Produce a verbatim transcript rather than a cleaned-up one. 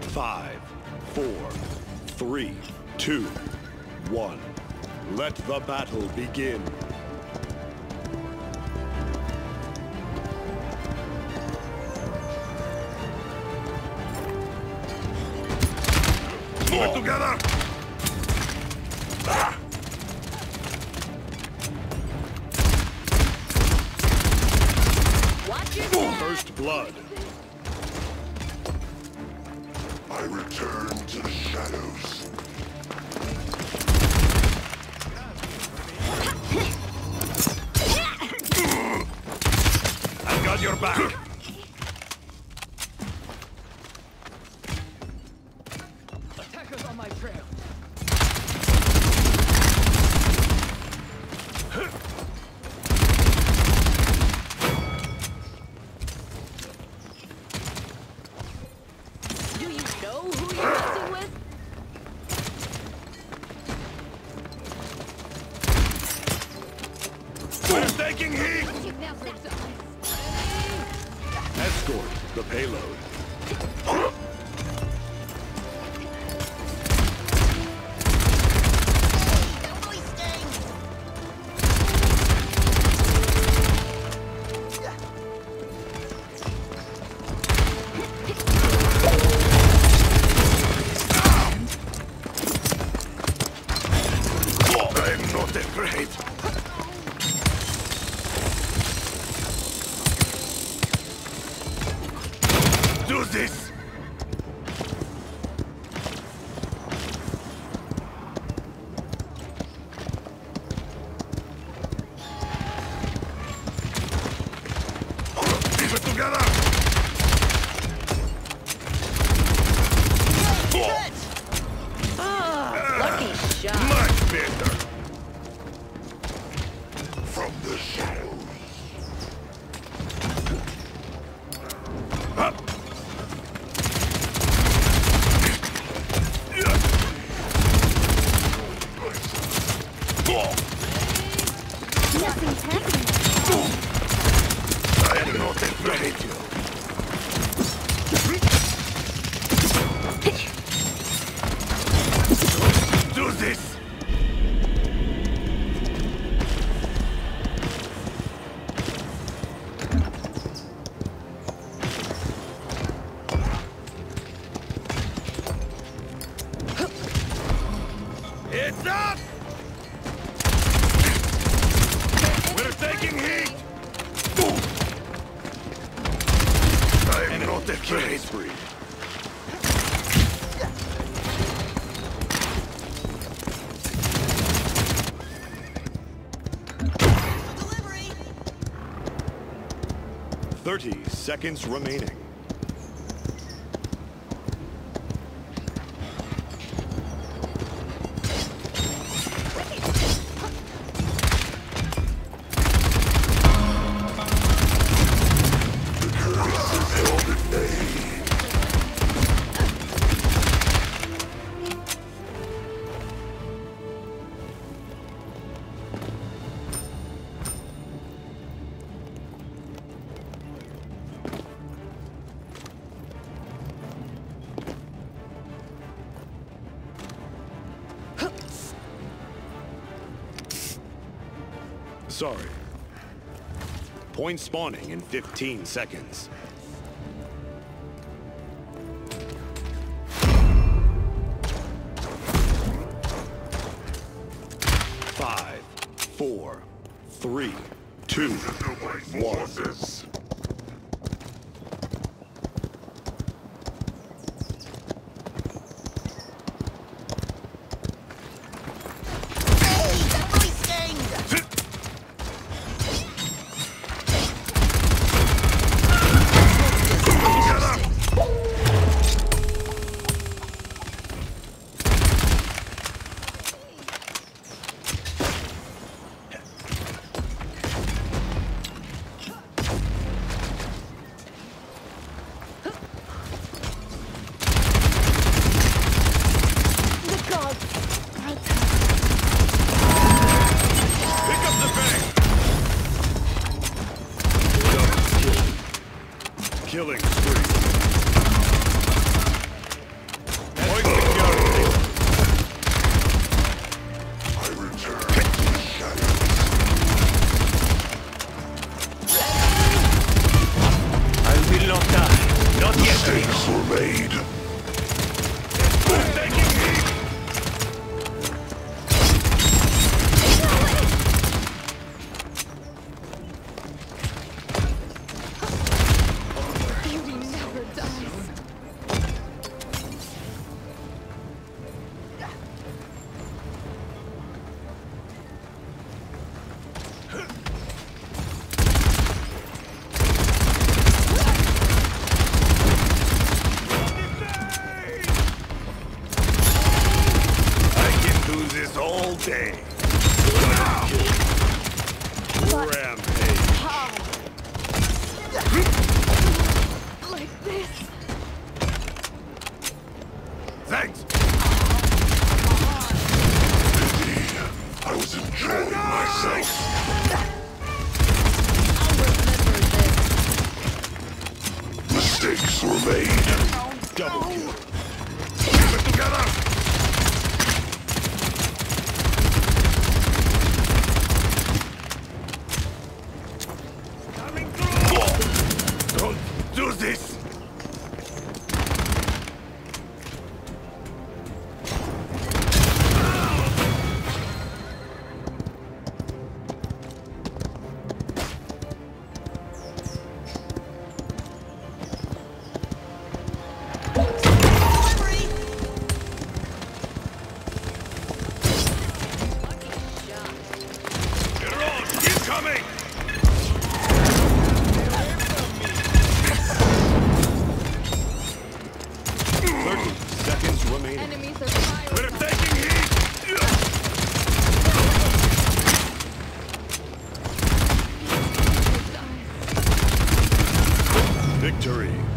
Five, four, three, two, one. Let the battle begin. Keep it together! Ah. First blood. I return to the shadows. I've got your back. Attackers on my trail. Taking heat! Escort the payload. I'm not afraid. Do this! Keep it together! Oh, lucky shot. Much better! From the shadows. Up! Nothing's happening. I am not afraid you. Do this! It's up! We're taking heat! I am not afraid. Delivery. Thirty seconds remaining. Sorry. Point spawning in fifteen seconds. Five, four, three, two, one. Killing spree. made. Beauty never dies. I can do this all day. Rampage. How? Like this? Thanks. I was enjoying myself. I'll remember this. Mistakes were made. Double kill. Keep it together. Coming through. Don't do this. Delivery. Lucky shot. Get her on. Keep coming. Thirty seconds remaining. Enemies are firing. We're taking heat. Victory.